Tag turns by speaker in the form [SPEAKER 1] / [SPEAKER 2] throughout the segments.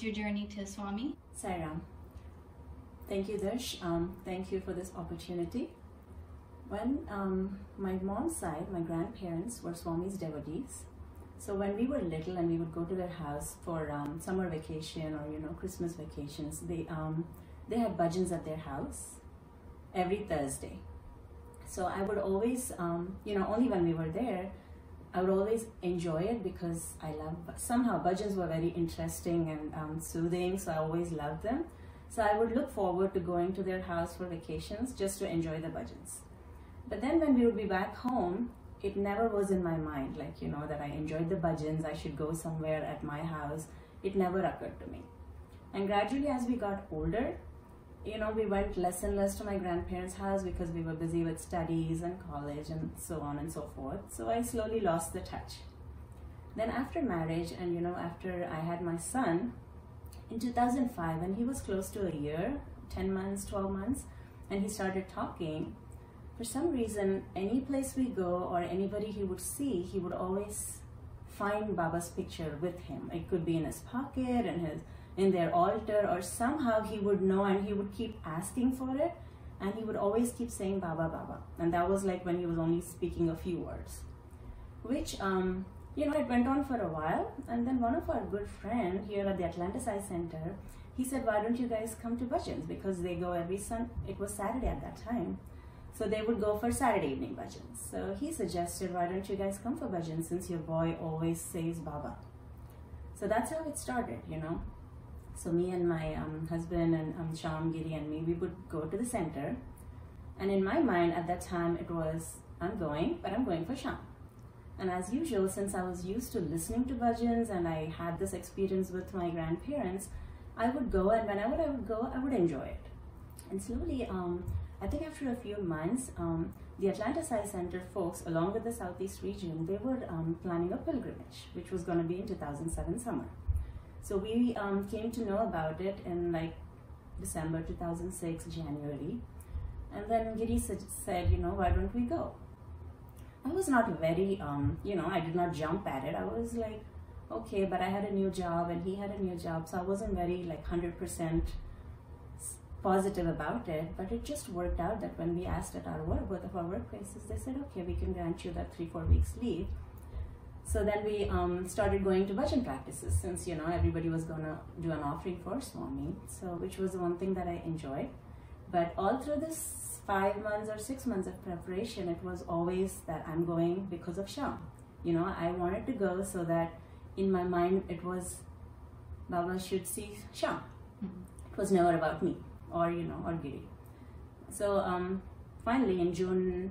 [SPEAKER 1] your journey to Swami?
[SPEAKER 2] Sai Ram. Thank you, Darsh. Thank you for this opportunity. When my mom's side, my grandparents were Swami's devotees. So when we were little and we would go to their house for summer vacation or Christmas vacations, they had bhajans at their house every Thursday. So I would always, only when we were there, I would always enjoy it because somehow bhajans were very interesting and soothing, so I always loved them. So I would look forward to going to their house for vacations just to enjoy the bhajans. But then when we would be back home, it never was in my mind, that I enjoyed the bhajans, I should go somewhere at my house. It never occurred to me. And gradually as we got older, we went less and less to my grandparents' house because we were busy with studies and college and so on and so forth. So I slowly lost the touch. Then after marriage and after I had my son, in 2005, when he was close to a year, 10 months, 12 months, and he started talking, for some reason, any place we go or anybody he would see, he would always find Baba's picture with him. It could be in his pocket, in their altar, or somehow he would know and he would keep asking for it, and he would always keep saying Baba, Baba. And that was like when he was only speaking a few words, which, it went on for a while. And then one of our good friends here at the Atlantis Eye Center, he said, why don't you guys come to bhajans? Because they go every Sunday. It was Saturday at that time. So they would go for Saturday evening bhajans. So he suggested, why don't you guys come for bhajans since your boy always says Baba? So that's how it started, So me and my husband and Sham, Giri and me, we would go to the center. And in my mind at that time, it was, I'm going, but I'm going for Sham. And as usual, since I was used to listening to bhajans and I had this experience with my grandparents, I would go, and whenever I would go, I would enjoy it. And slowly, I think after a few months, the Atlantis Eye Center folks, along with the Southeast region, they were planning a pilgrimage, which was going to be in 2007 summer. So we came to know about it in December 2006, January. And then Giri said, why don't we go? I was not very, I did not jump at it. I was like, okay, but I had a new job and he had a new job. So I wasn't very 100% positive about it. But it just worked out that when we asked at both of our workplaces, they said, okay, we can grant you that 3-4 weeks leave. So then we started going to bhajan practices since, everybody was going to do an offering for Swami. So which was the one thing that I enjoyed. But all through this 5 months or 6 months of preparation, it was always that I'm going because of Sham. I wanted to go so that in my mind it was Baba should see Sham. It was never about me or Giri. So finally in June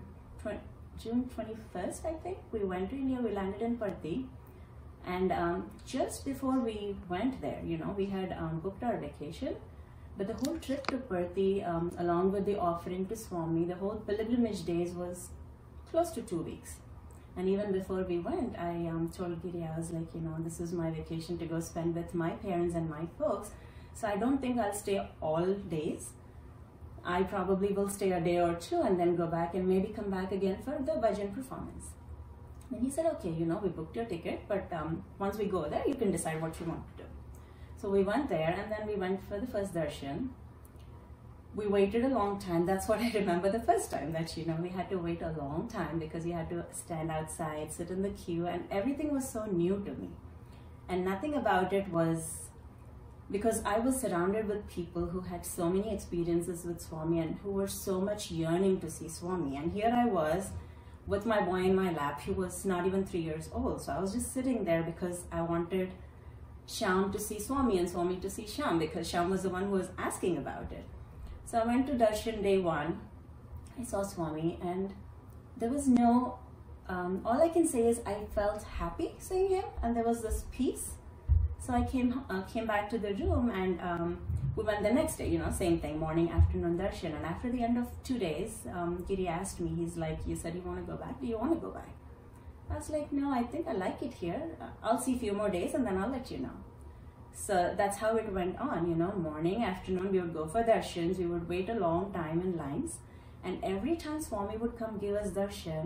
[SPEAKER 2] 21st, I think, we went to India. We landed in Parthi. And just before we went there, we had booked our vacation. But the whole trip to Parthi, along with the offering to Swami, the whole pilgrimage days was close to 2 weeks. And even before we went, I told Giri, I was like, this is my vacation to go spend with my parents and my folks. So I don't think I'll stay all days. I probably will stay a day or two and then go back and maybe come back again for the bhajan performance. And he said, okay, we booked your ticket, but once we go there, you can decide what you want to do. So we went there and then we went for the first darshan. We waited a long time. That's what I remember the first time, that, we had to wait a long time because you had to stand outside, sit in the queue, and everything was so new to me. And nothing about it was, because I was surrounded with people who had so many experiences with Swami and who were so much yearning to see Swami. And here I was with my boy in my lap. He was not even 3 years old. So I was just sitting there because I wanted Sham to see Swami and Swami to see Sham, because Sham was the one who was asking about it. So I went to darshan day 1. I saw Swami and there was no, all I can say is I felt happy seeing him and there was this peace. So I came back to the room and we went the next day, same thing, morning, afternoon darshan. And after the end of 2 days, Giri asked me, he's like, you said you want to go back, do you want to go back? I was like, no, I think I like it here. I'll see a few more days and then I'll let you know. So that's how it went on, morning, afternoon, we would go for darshans, we would wait a long time in lines. And every time Swami would come give us darshan,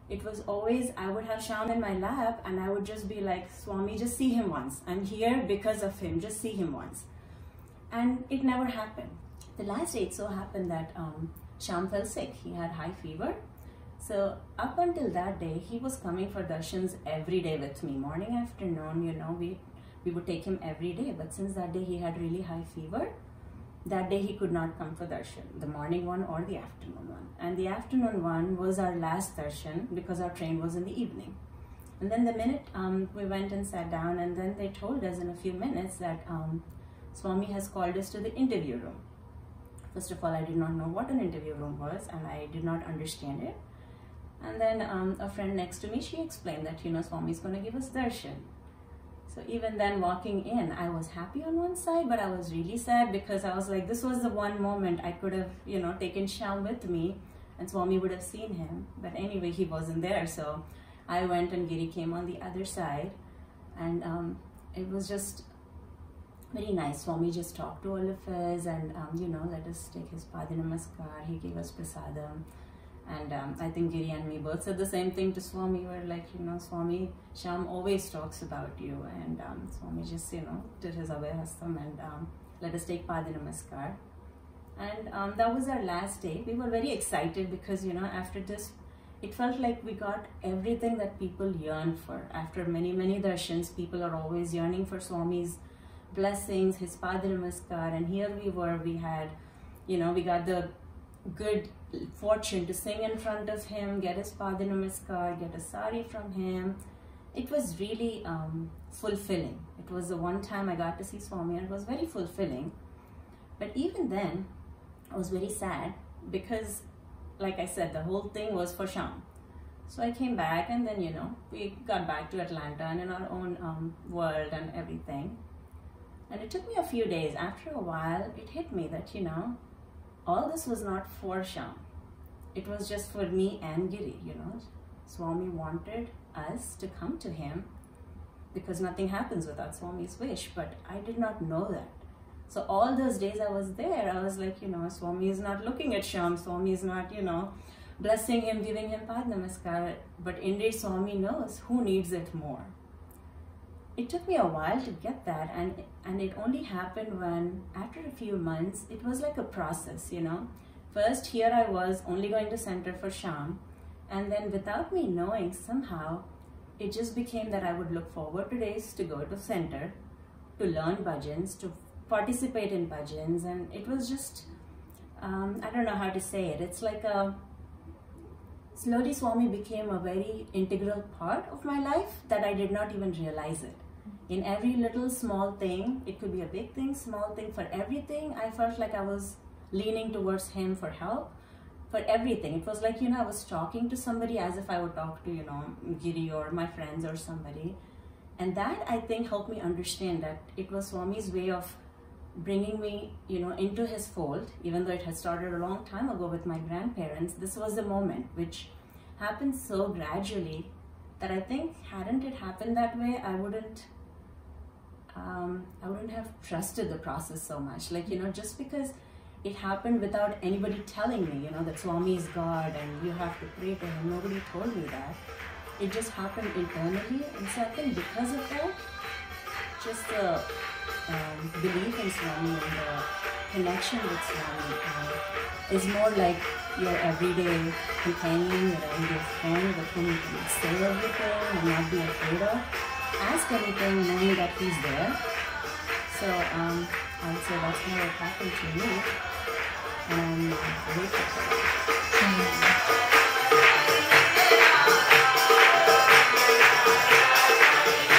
[SPEAKER 2] it was always, I would have Shyam in my lap and I would just be like, Swami, just see him once. I'm here because of him, just see him once. And it never happened. The last day it so happened that Shyam fell sick. He had high fever. So up until that day, he was coming for darshans every day with me, morning, afternoon, you know, we would take him every day. But since that day he had really high fever, that day he could not come for darshan, the morning one or the afternoon one. And the afternoon one was our last darshan because our train was in the evening. And then the minute we went and sat down, and then they told us in a few minutes that Swami has called us to the interview room. First of all, I did not know what an interview room was and I did not understand it. And then a friend next to me, she explained that, you know, Swami is going to give us darshan. So even then walking in, I was happy on one side, but I was really sad because I was like, this was the one moment I could have, you know, taken Shyam with me and Swami would have seen him. But anyway, he wasn't there. So I went and Giri came on the other side, and it was just very nice. Swami just talked to all of us and, you know, let us take his Pada Namaskar. He gave us prasadam. And I think Giri and me both said the same thing to Swami. We're like, you know, Swami, Shyam always talks about you. And Swami just, you know, did his Abhayhastam and let us take Pada Namaskar. And that was our last day. We were very excited because, you know, after this, it felt like we got everything that people yearn for. After many, many darshans, people are always yearning for Swami's blessings, his Pada Namaskar. And here we were, we had, you know, we got the good fortune to sing in front of him, get his Pada Namaskar, get a sari from him. It was really fulfilling. It was the one time I got to see Swami and it was very fulfilling. But even then, I was very sad because, like I said, the whole thing was for Shyam. So I came back and then, you know, we got back to Atlanta and in our own world and everything. And it took me a few days. After a while, it hit me that, you know, all this was not for Shyam. It was just for me and Giri, you know. Swami wanted us to come to him because nothing happens without Swami's wish, but I did not know that. So all those days I was there, I was like, you know, Swami is not looking at Shyam, Swami is not, you know, blessing him, giving him Pada Namaskar, but indeed Swami knows who needs it more. It took me a while to get that, and it only happened when, after a few months, it was like a process, you know. First, here I was only going to center for Shyam, and then without me knowing, somehow, it just became that I would look forward to days to go to center, to learn bhajans, to participate in bhajans, and it was just, I don't know how to say it, it's like slowly Swami became a very integral part of my life that I did not even realize it. In every little small thing, it could be a big thing, small thing, for everything, I felt like I was leaning towards him for help, for everything. It was like, you know, I was talking to somebody as if I would talk to, you know, Giri or my friends or somebody. And that, I think, helped me understand that it was Swami's way of bringing me, you know, into his fold. Even though it had started a long time ago with my grandparents, this was the moment which happened so gradually that I think hadn't it happened that way, I wouldn't have trusted the process so much. Like, you know, just because it happened without anybody telling me, you know, that Swami is God and you have to pray to him, nobody told me that. It just happened internally, and so I think because of that, just the belief in Swami and the connection with Swami is more like your everyday companion, your everyday friend with whom you can say everything and not be afraid of. Ask anything knowing that he's there. So I would say that's how it happened to me, and I'm grateful for it.